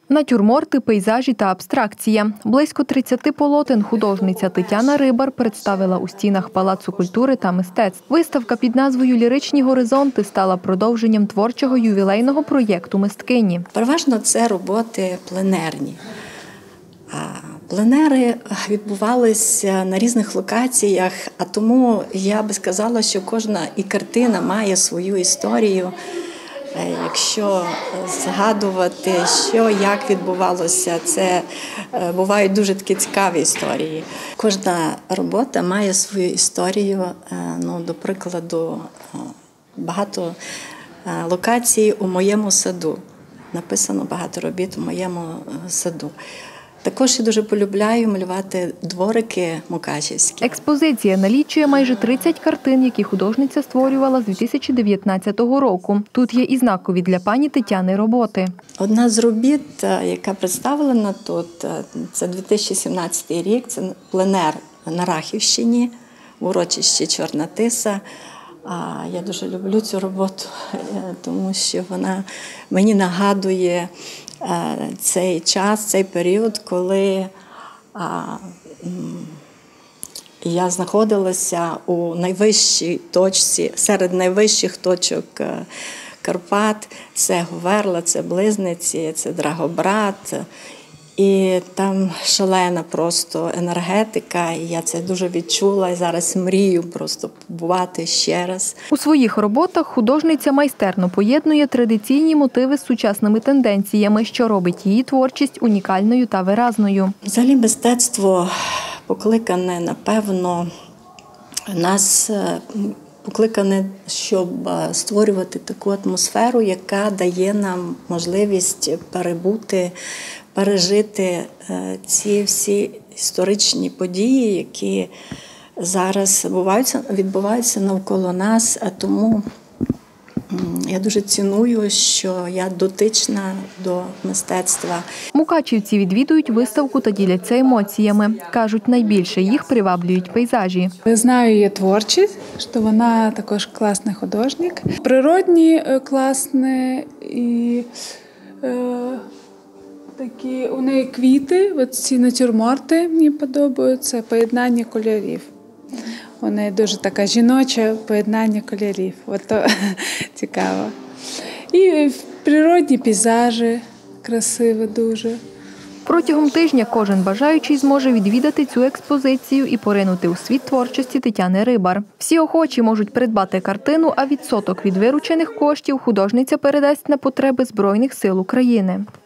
Натюрморти, пейзажі та абстракція. Близько 30 полотен художниця Тетяна Рибар представила у стінах Палацу культури та мистецтв. Виставка під назвою «Ліричні горизонти» стала продовженням творчого ювілейного проєкту мисткині. Переважно це роботи пленерні. Пленери відбувалися на різних локаціях, а тому я би сказала, що кожна і картина має свою історію. Якщо згадувати, що, як відбувалося, це бувають дуже такі цікаві історії. Кожна робота має свою історію. До прикладу, багато локацій у моєму саду. Написано багато робіт у моєму саду. Також я дуже полюбляю малювати дворики мукачівські. Експозиція налічує майже 30 картин, які художниця створювала з 2019 року. Тут є і знакові для пані Тетяни роботи. Одна з робіт, яка представлена тут, це 2017 рік, це пленер на Рахівщині, в урочищі Чорна Тиса. Я дуже люблю цю роботу, тому що вона мені нагадує цей час, цей період, коли я знаходилася у найвищій точці, серед найвищих точок Карпат. Це Говерла, це Близниці, це Драгобрат. І там шалена просто енергетика, і я це дуже відчула, і зараз мрію просто побувати ще раз. У своїх роботах художниця майстерно поєднує традиційні мотиви з сучасними тенденціями, що робить її творчість унікальною та виразною. Взагалі мистецтво покликане, напевно, нас покликане, щоб створювати таку атмосферу, яка дає нам можливість пережити ці всі історичні події, які зараз відбуваються навколо нас. А тому я дуже ціную, що я дотична до мистецтва. Мукачівці відвідують виставку та діляться емоціями. Кажуть, найбільше їх приваблюють пейзажі. Знаю її творчість, що вона також класний художник. Природні класні і такі у неї квіти, ці натюрморти мені подобаються, поєднання кольорів. У неї дуже така жіноче поєднання кольорів. Ото цікаво. І природні пейзажі красиві дуже. Протягом тижня кожен бажаючий зможе відвідати цю експозицію і поринути у світ творчості Тетяни Рибар. Всі охочі можуть придбати картину, а відсоток від виручених коштів художниця передасть на потреби Збройних сил України.